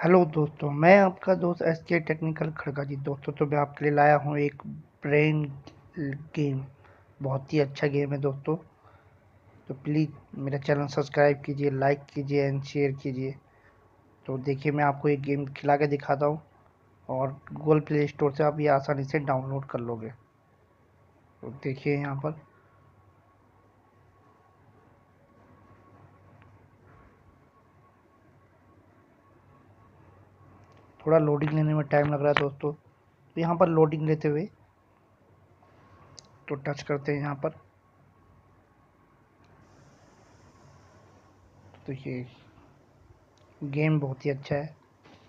Hello दोस्तों, मैं आपका दोस्त एसके टेक्निकल खड़काजी। दोस्तों तो मैं आपके लिए लाया हूँ एक ब्रेन गेम। बहुत ही अच्छा गेम है दोस्तों। तो प्लीज़ मेरा चैनल सब्सक्राइब कीजिए, लाइक कीजिए एंड शेयर कीजिए। तो देखिए, मैं आपको एक गेम खिला के दिखाता हूँ और गूगल प्ले स्टोर से आप ये आसानी से डाउनलोड कर लोगे। तो देखिए यहाँ पर थोड़ा लोडिंग लेने में टाइम लग रहा है दोस्तों। तो यहाँ पर लोडिंग लेते हुए तो टच करते हैं यहाँ पर। तो ये गेम बहुत ही अच्छा है।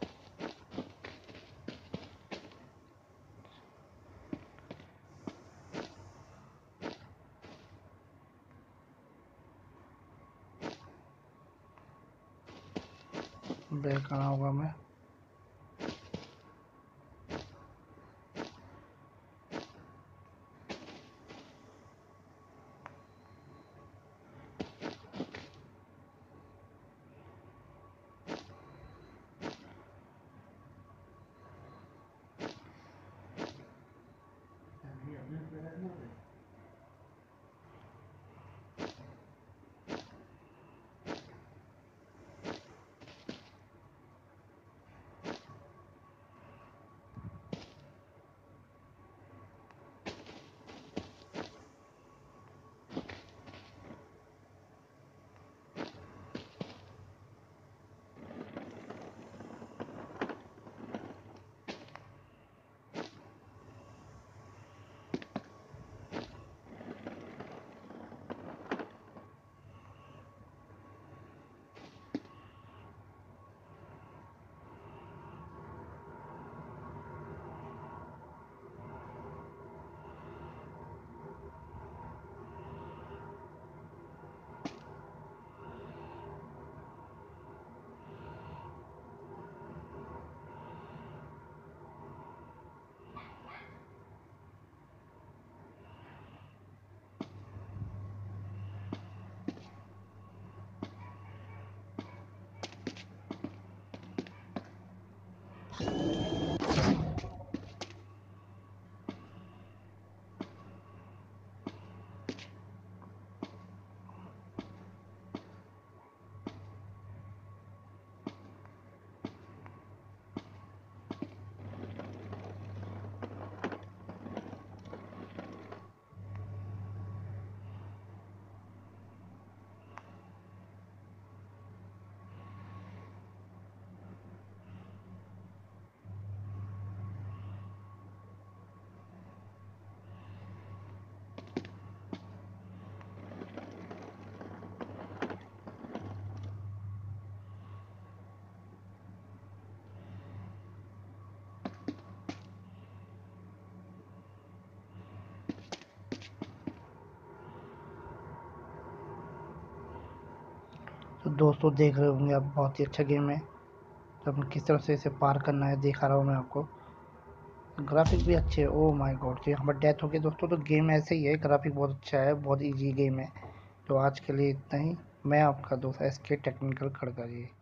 बैक आना होगा मैं। तो दोस्तों देख रहे होंगे आप, बहुत ही अच्छा गेम है। तो अपने किस तरह से इसे पार करना है दिखा रहा हूँ मैं आपको। ग्राफिक भी अच्छे है। ओह माय गॉड, तो यहाँ पर डेथ हो गई दोस्तों। तो गेम ऐसे ही है, ग्राफिक बहुत अच्छा है, बहुत इजी गेम है। तो आज के लिए इतना ही। मैं आपका दोस्त एसके टेक्निकल खड़का जी।